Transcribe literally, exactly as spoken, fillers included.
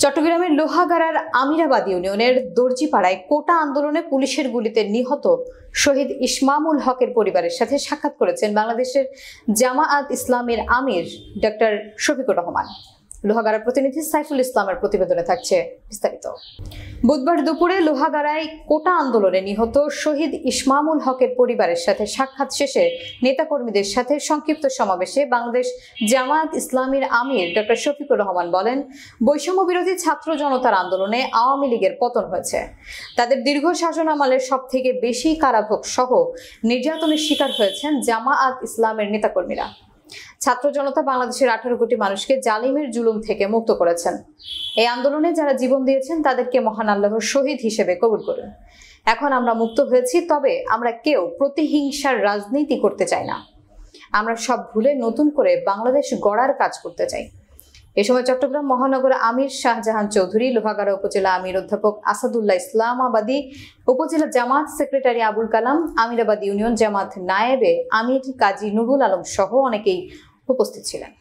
চট্টগ্রামের লোহাগাড়ার আমিরাবাদ ইউনিয়নের দর্জিপাড়ায় কোটা আন্দোলনে পুলিশের গুলিতে নিহত শহীদ ইসমামুল হকের পরিবারের সাথে সাক্ষাৎ করেছেন বাংলাদেশের জামায়াত ইসলামের আমির ডক্টর শফিকুর রহমান। লোহাগাড়ার প্রতিনিধি সাইফুল ইসলামের প্রতিবেদনে থাকছে বিস্তারিত। বুধবার দুপুরে লোহাগাড়ায় কোটা আন্দোলনে নিহত শহীদ ইসমামুল হকের পরিবারের সাথে সাক্ষাৎ শেষে নেতাকর্মীদের সাথে সংক্ষিপ্ত সমাবেশে বাংলাদেশ জামায়াত ইসলামের আমির ডক্টর শফিকুর রহমান বলেন, বৈষম্য বিরোধী ছাত্র জনতার আন্দোলনে আওয়ামী লীগের পতন হয়েছে। তাদের দীর্ঘ শাসনামলের সব থেকে বেশি কারাভোগ সহ নির্যাতনের শিকার হয়েছেন জামায়াত ইসলামের নেতাকর্মীরা। ছাত্র জনতা বাংলাদেশের আঠারো কোটি মানুষকে জালিমের জুলুম থেকে মুক্ত করেছেন। এই আন্দোলনে যারা জীবন দিয়েছেন তাদেরকে মহান আল্লাহর শহীদ হিসেবে কবুল করুন। এখন আমরা মুক্ত হয়েছি, তবে আমরা কেউ প্রতিহিংসার রাজনীতি করতে চাই না। আমরা সব ভুলে নতুন করে বাংলাদেশ গড়ার কাজ করতে চাই। এ সময় চট্টগ্রাম মহানগর আমির শাহজাহান চৌধুরী, লোহাগাড়া উপজেলা আমির অধ্যাপক আসাদুল্লাহ ইসলামাবাদী, উপজেলা জামাত সেক্রেটারি আবুল কালাম, আমিরাবাদ ইউনিয়ন জামাত নায়েবে আমির কাজী নুরুল আলম সহ অনেকেই উপস্থিত ছিলেন।